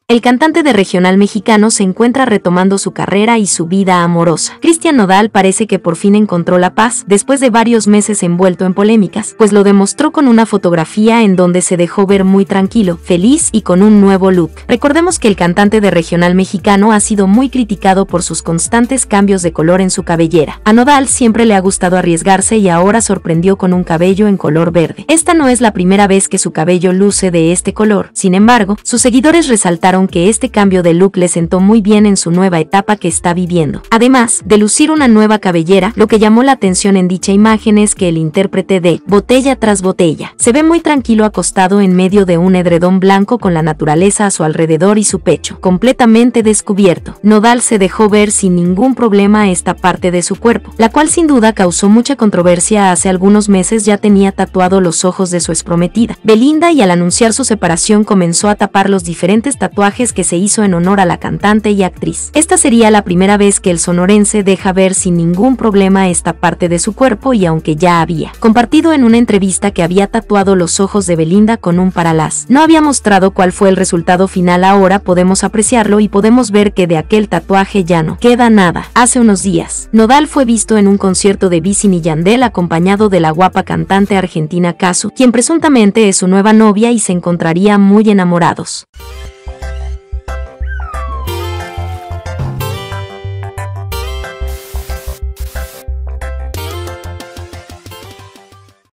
El cantante de regional mexicano se encuentra retomando su carrera y su vida amorosa. Cristian Nodal parece que por fin encontró la paz después de varios meses envuelto en polémicas, pues lo demostró con una fotografía en donde se dejó ver muy tranquilo, feliz y con un nuevo look. Recordemos que el cantante de regional mexicano ha sido muy criticado por sus constantes cambios de color en su cabellera. A Nodal siempre le ha gustado arriesgarse y ahora sorprendió con un cabello en color verde. Esta no es la primera vez que su cabello luce de este color. Sin embargo, sus seguidores resaltaron que este cambio de look le sentó muy bien en su nueva etapa que está viviendo. Además de lucir una nueva cabellera, lo que llamó la atención en dicha imagen es que el intérprete de Botella tras Botella se ve muy tranquilo acostado en medio de un edredón blanco con la naturaleza a su alrededor y su pecho completamente descubierto. Nodal se dejó ver sin ningún problema esta parte de su cuerpo, la cual sin duda causó mucha controversia. Hace algunos meses ya tenía tatuado los ojos de su exprometida, Belinda, y al anunciar su separación comenzó a tapar los diferentes tatuajes que se hizo en honor a la cantante y actriz. Esta sería la primera vez que el sonorense deja ver sin ningún problema esta parte de su cuerpo, y aunque ya había compartido en una entrevista que había tatuado los ojos de Belinda con un paralaz, no había mostrado cuál fue el resultado final. Ahora podemos apreciarlo y podemos ver que de aquel tatuaje ya no queda nada. Hace unos días, Nodal fue visto en un concierto de Wisin y Yandel acompañado de la guapa cantante argentina Cazzu, quien presuntamente es su nueva novia y se encontraría muy enamorados.